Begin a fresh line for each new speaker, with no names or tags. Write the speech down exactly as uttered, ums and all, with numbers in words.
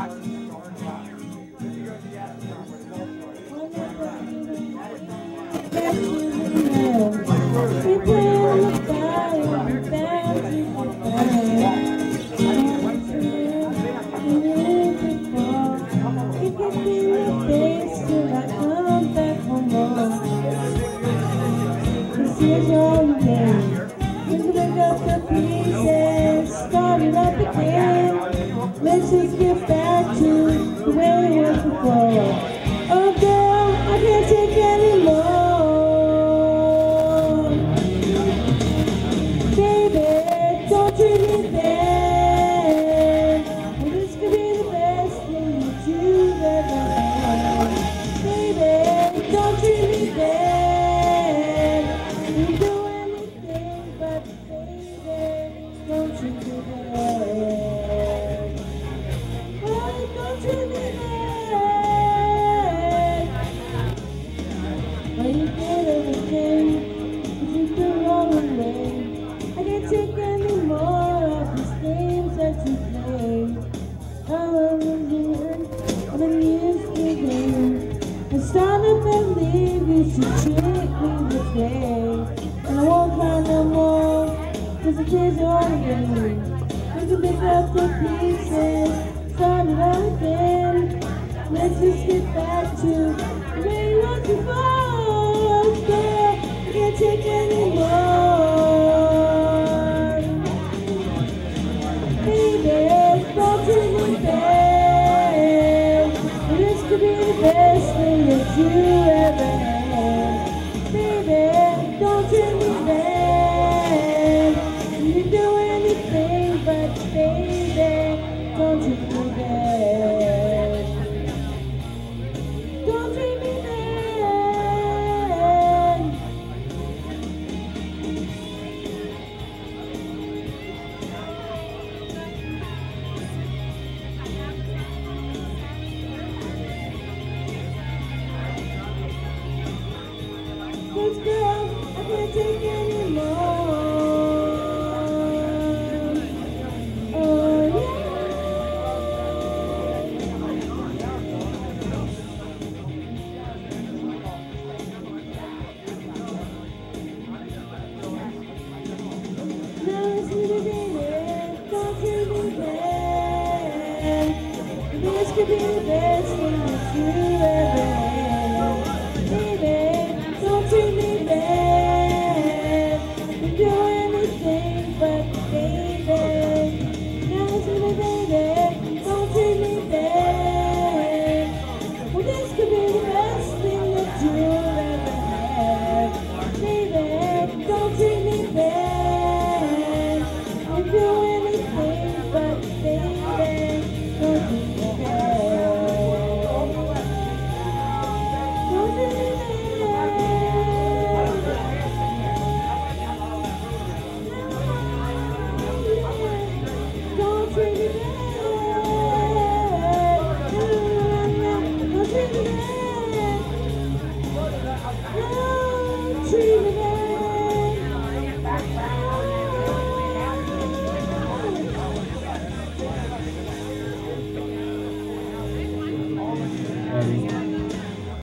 Here's all you can. Let's pick up the pieces, start it up again. Let's just get back to the way it was before. Oh girl, I can't take anymore. Baby, don't treat me bad. Well, this could be the best thing that you've ever had. Baby, don't treat me bad. Take any more of these games that you play. I was here, I've been used to them. I started to believe you should treat me this way. And I won't cry no more, cause the tears are all again. We can pick up the pieces, start it out again. Let's just get back to the way you was before. Girl, I can't take any more. Don't treat me bad. This could be the best thing that you ever had. Baby, don't treat me bad. You do anything but baby, don't treat me bad. Don't treat me bad. This girl, I can't take anymore. Oh yeah. Now it's me to baby, don't treat me bad. This could be the best thing that you ever had. Baby, don't treat me bad. You do anything but baby. Now listen to me, baby. Don't treat me bad. Well, this could be the best thing that you'll ever have. Baby, don't treat me bad. You do anything but baby. Don't treat me bad. Don't treat me bad. Don't treat me bad. Don't treat me bad. Don't treat